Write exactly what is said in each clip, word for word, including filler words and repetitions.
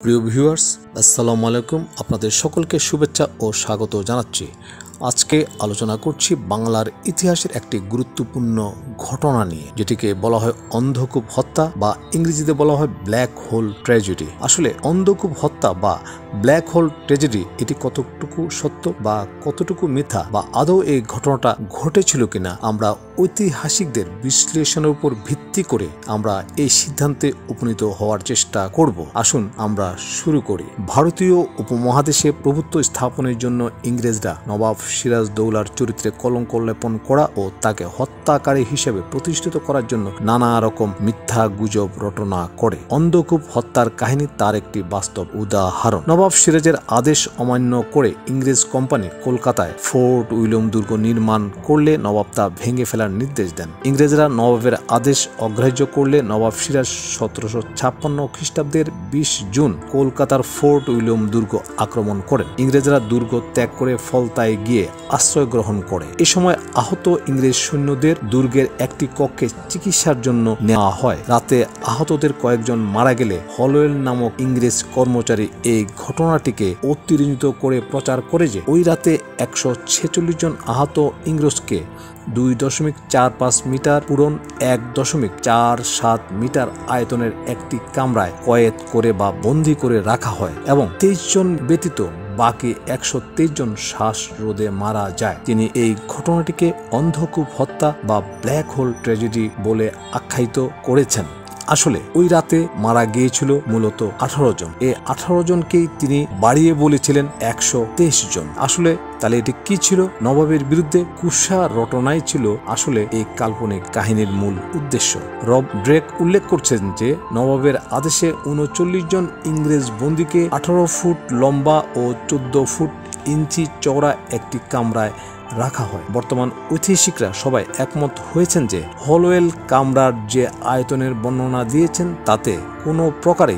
প্রিয় ভিউয়ার্স, আসসালামু আলাইকুম। আপনাদের সকলকে শুভেচ্ছা ও স্বাগত জানাচ্ছি। আজকে আলোচনা করছি বাংলার ইতিহাসের একটি গুরুত্বপূর্ণ ঘটনা নিয়ে, যেটিকে বলা হয় অন্ধকূপ হত্যা বা ইংরেজিতে বলা হয় ব্ল্যাক হোল ট্র্যাজেডি। আসলে অন্ধকূপ হত্যা বা ব্ল্যাক হোল ট্র্যাজেডি এটি কতটুকু সত্য বা কতটুকু মিথ্যা, বা আদৌ এই ঘটনাটা ঘটেছিল কিনা, আমরা ঐতিহাসিকদের বিশ্লেষণের উপর ভিত্তি করে আমরা এই সিদ্ধান্তে উপনীত হওয়ার চেষ্টা করব। আসুন আমরা শুরু করি। ভারতীয় উপমহাদেশে প্রভুত্ব স্থাপনের জন্য ইংরেজরা নবাব সিরাজদৌলার চরিত্রে কলঙ্ক লেপন করা ও তাকে হত্যাকারী হিসেবে প্রতিষ্ঠিত করার জন্য নানা রকম মিথ্যা গুজব রটনা করে। অন্ধকূপ হত্যার কাহিনী তার একটি বাস্তব উদাহরণ। নবাব সিরাজের আদেশ অমান্য করে ইংরেজ কোম্পানি কলকাতায় ফোর্ট উইলিয়াম দুর্গ নির্মাণ করলে নবাব তা ভেঙে ফেলার নির্দেশ দেন। ইংরেজরা নবাবের আদেশ অগ্রাহ্য করলে নবাব সিরাজ সতেরোশো ছাপ্পান্ন খ্রিস্টাব্দের বিশ জুন কলকাতার ফোর্ট উইলিয়াম দুর্গ আক্রমণ করেন। ইংরেজরা দুর্গ ত্যাগ করে ফলতায় গিয়ে আশ্রয় গ্রহণ করে। এ সময় আহত ইংরেজ সৈন্যদের দুর্গের একটি কক্ষে চিকিৎসার জন্য নেওয়া হয়। রাতে আহতদের কয়েকজন মারা গেলে হলওয়েল নামক ইংরেজ কর্মচারী এই ঘটনাটিকে অতিরঞ্জিত করে প্রচার করে যে ওই রাতে একশো ছেচল্লিশ জন আহত ইংরেজকে দুই দশমিক চার পাঁচ মিটার পুরন এক দশমিক চার সাত মিটার আয়তনের একটি কামরায় কয়েদ করে বা বন্দী করে রাখা হয় এবং তেইশ জন ব্যতীত বাকি একশো তেইশ জন শ্বাসরোধে মারা যায়। তিনি এই ঘটনাটিকে অন্ধকূপ হত্যা বা ব্ল্যাক হোল ট্র্যাজেডি বলে আখ্যায়িত করেছেন। আসলে ওই রাতে মারা গিয়েছিল মূলত আঠারো জন। এই আঠারো জনকেই তিনি বাড়িয়ে বলেছিলেন একশো তেইশ জন। আসলে তাহলে এটি কি ছিল? নবাবের বিরুদ্ধে কুৎসা রটনাই ছিল আসলে এই কাল্পনিক কাহিনীর মূল উদ্দেশ্য। রব ড্রেক উল্লেখ করছেন যে নবাবের আদেশে উনচল্লিশ জন ইংরেজ বন্দীকে আঠারো ফুট লম্বা ও চোদ্দ ফুট ইঞ্চি চওড়া একটি কামরায় রাখা হয়। বর্তমান ঐতিহাসিকরা সবাই একমত হয়েছেন যে হলওয়েল কামরার যে আয়তনের বর্ণনা দিয়েছেন তাতে কোনো প্রকারে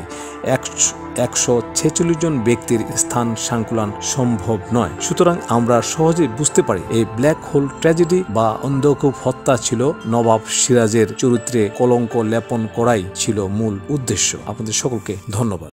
একশো ছেচল্লিশ জন ব্যক্তির স্থান সংকুলান সম্ভব নয়। সুতরাং আমরা সহজে বুঝতে পারি এই ব্ল্যাক হোল ট্র্যাজেডি বা অন্ধকূপ হত্যা ছিল নবাব সিরাজের চরিত্রে কলঙ্ক লেপন করাই ছিল মূল উদ্দেশ্য। আপনাদের সকলকে ধন্যবাদ।